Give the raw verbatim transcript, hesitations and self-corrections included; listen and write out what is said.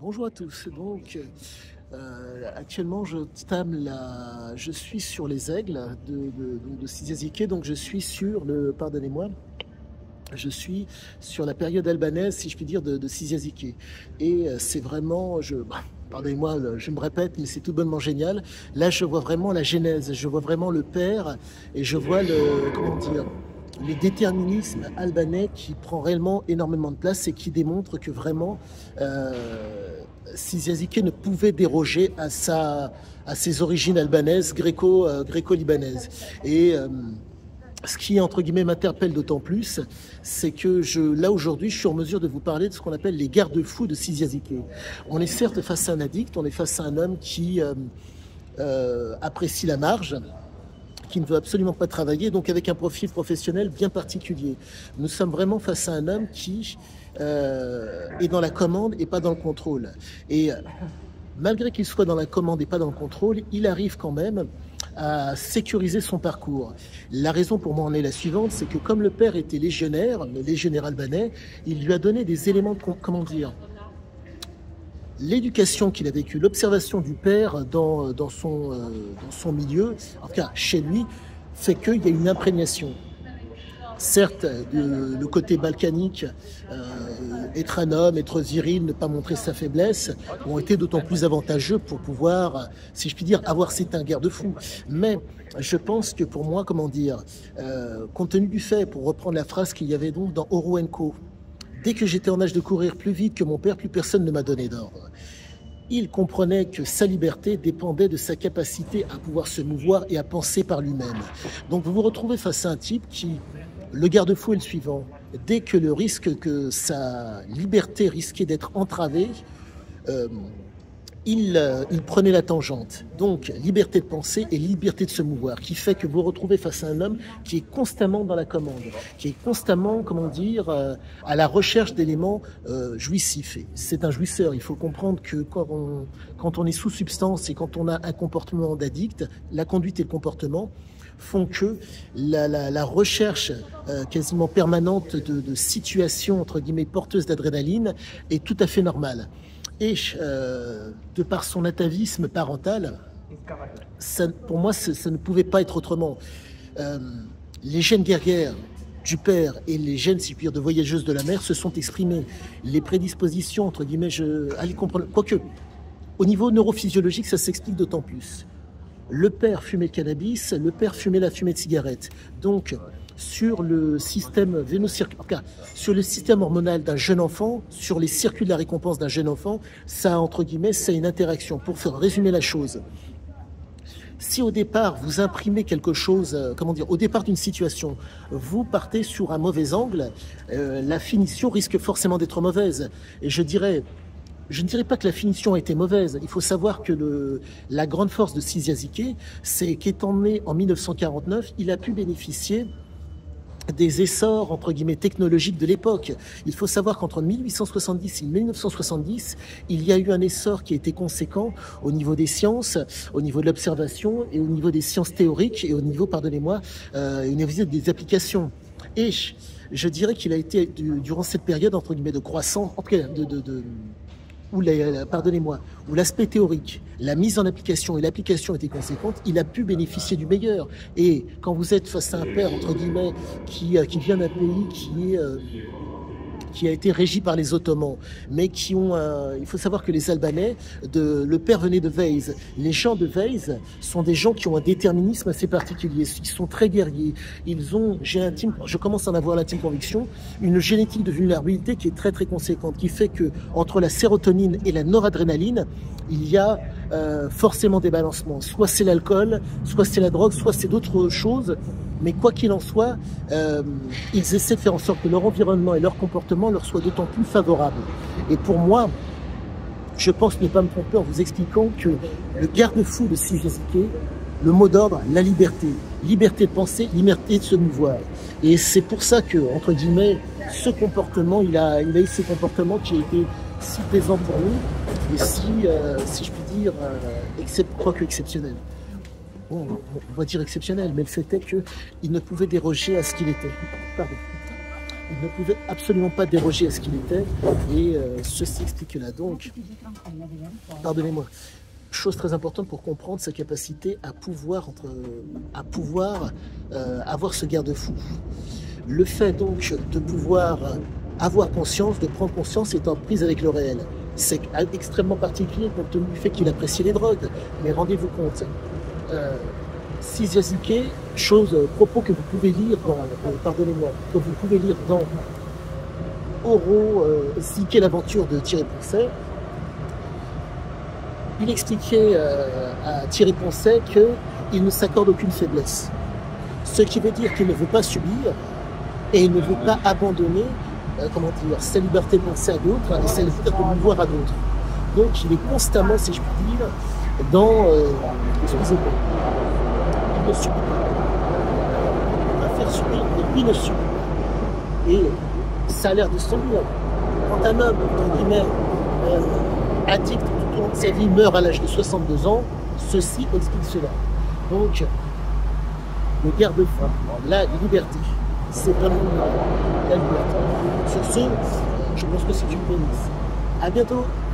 Bonjour à tous. Donc, euh, actuellement, je tame la... je suis sur les aigles de, de, donc de Siziazike, donc je suis sur le, pardonnez-moi, je suis sur la période albanaise, si je puis dire, de, de Siziazike. Et euh, c'est vraiment, je, bah, pardonnez-moi, je me répète, mais c'est tout bonnement génial. Là, je vois vraiment la genèse, je vois vraiment le père, et je vois le, comment dire, le déterminisme albanais qui prend réellement énormément de place et qui démontre que vraiment euh, Siziazike ne pouvait déroger à, sa, à ses origines albanaises, gréco, euh, gréco-libanaises. Et euh, ce qui, entre guillemets, m'interpelle d'autant plus, c'est que je, là, aujourd'hui, je suis en mesure de vous parler de ce qu'on appelle les garde-fous de Siziazike. On est certes face à un addict, on est face à un homme qui euh, euh, apprécie la marge, qui ne veut absolument pas travailler, donc avec un profil professionnel bien particulier. Nous sommes vraiment face à un homme qui euh, est dans la commande et pas dans le contrôle. Et malgré qu'il soit dans la commande et pas dans le contrôle, il arrive quand même à sécuriser son parcours. La raison pour moi en est la suivante, c'est que comme le père était légionnaire, le légionnaire albanais, il lui a donné des éléments de, comment dire, l'éducation qu'il a vécue, l'observation du père dans, dans, son, euh, dans son milieu, en tout cas chez lui, fait qu'il y a une imprégnation. Certes, le, le côté balkanique, euh, être un homme, être viril, ne pas montrer sa faiblesse, ont été d'autant plus avantageux pour pouvoir, si je puis dire, avoir c'est un garde-fou. Mais je pense que pour moi, comment dire, euh, compte tenu du fait, pour reprendre la phrase qu'il y avait donc dans Oroenko, dès que j'étais en âge de courir plus vite que mon père, plus personne ne m'a donné d'ordre. Il comprenait que sa liberté dépendait de sa capacité à pouvoir se mouvoir et à penser par lui-même. Donc vous vous retrouvez face à un type qui, le garde-fou est le suivant. Dès que le risque que sa liberté risquait d'être entravée, euh, il, euh, il prenait la tangente. Donc, liberté de penser et liberté de se mouvoir, qui fait que vous vous retrouvez face à un homme qui est constamment dans la commande, qui est constamment, comment dire, euh, à la recherche d'éléments euh, jouissifs. C'est un jouisseur. Il faut comprendre que quand on, quand on est sous substance et quand on a un comportement d'addict, la conduite et le comportement font que la, la, la recherche euh, quasiment permanente de, de situations, entre guillemets, porteuses d'adrénaline est tout à fait normale. Et euh, de par son atavisme parental, ça, pour moi, ça, ça ne pouvait pas être autrement. Euh, les gènes guerrières du père et les gènes, si je puis dire, de voyageuse de la mer se sont exprimés. Les prédispositions, entre guillemets, je, allez comprendre. Quoique, au niveau neurophysiologique, ça s'explique d'autant plus. Le père fumait le cannabis, le père fumait la fumée de cigarette. Donc, sur le système vénocirculaire, sur le système hormonal d'un jeune enfant, sur les circuits de la récompense d'un jeune enfant, ça, entre guillemets, c'est une interaction. Pour faire résumer la chose, si au départ, vous imprimez quelque chose, euh, comment dire, au départ d'une situation, vous partez sur un mauvais angle, euh, la finition risque forcément d'être mauvaise. Et je dirais... Je ne dirais pas que la finition a été mauvaise. Il faut savoir que le, la grande force de Siziazike, c'est qu'étant né en mille neuf cent quarante-neuf, il a pu bénéficier des essors, entre guillemets, technologiques de l'époque. Il faut savoir qu'entre mille huit cent soixante-dix et mille neuf cent soixante-dix, il y a eu un essor qui a été conséquent au niveau des sciences, au niveau de l'observation et au niveau des sciences théoriques et au niveau, pardonnez-moi, euh, au niveau des applications. Et je dirais qu'il a été, durant cette période, entre guillemets, de croissance, en tout cas, de... de, de où, pardonnez-moi, où l'aspect théorique, la mise en application et l'application étaient conséquentes, il a pu bénéficier du meilleur. Et quand vous êtes face à un père, entre guillemets, qui, qui vient d'un pays qui est... Euh, qui a été régi par les Ottomans, mais qui ont... Euh, il faut savoir que les Albanais, de, le père venait de Veize. Les gens de Veize sont des gens qui ont un déterminisme assez particulier. Ils sont très guerriers. Ils ont, j'ai intime, je commence à en avoir l'intime conviction, une génétique de vulnérabilité qui est très très conséquente, qui fait que entre la sérotonine et la noradrénaline, il y a euh, forcément des balancements. Soit c'est l'alcool, soit c'est la drogue, soit c'est d'autres choses. Mais quoi qu'il en soit, euh, ils essaient de faire en sorte que leur environnement et leur comportement leur soient d'autant plus favorables. Et pour moi, je pense ne pas me tromper en vous expliquant que le garde-fou de Siziazike, le mot d'ordre, la liberté. Liberté de penser, liberté de se mouvoir. Et c'est pour ça que, entre guillemets, ce comportement, il a, il a eu ce comportement qui a été si plaisant pour nous et si, euh, si je puis dire, euh, except, quoique exceptionnel. Bon, on va dire exceptionnel, mais le fait est qu'il ne pouvait déroger à ce qu'il était. Pardon. Il ne pouvait absolument pas déroger à ce qu'il était, et euh, ceci explique là. Donc, pardonnez-moi, chose très importante pour comprendre sa capacité à pouvoir, entre, à pouvoir euh, avoir ce garde-fou. Le fait donc de pouvoir avoir conscience, de prendre conscience étant prise avec le réel. C'est extrêmement particulier compte tenu du fait qu'il appréciait les drogues. Mais rendez-vous compte, euh, Siziazike, chose, euh, propos que vous pouvez lire dans, euh, pardonnez-moi, que vous pouvez lire dans Oro, euh, Ziké, l'aventure de Thierry Poncet. Il expliquait euh, à Thierry Poncet qu'il ne s'accorde aucune faiblesse. Ce qui veut dire qu'il ne veut pas subir et il ne veut pas abandonner euh, comment dire, sa liberté de penser à d'autres et sa liberté de mouvoir à d'autres. Donc il est constamment, si je puis dire, dans... Euh, excusez-moi, il ne subit pas. Il va faire subir, mais lui ne subit pas. Et ça a l'air de sombrer. Quand un homme, entre guillemets, euh, addict tout au long de sa vie, meurt à l'âge de soixante-deux ans, ceci explique cela. Donc, le garde-fou, la liberté, c'est vraiment la liberté. Sur ce, je pense que c'est une bénédiction. À bientôt.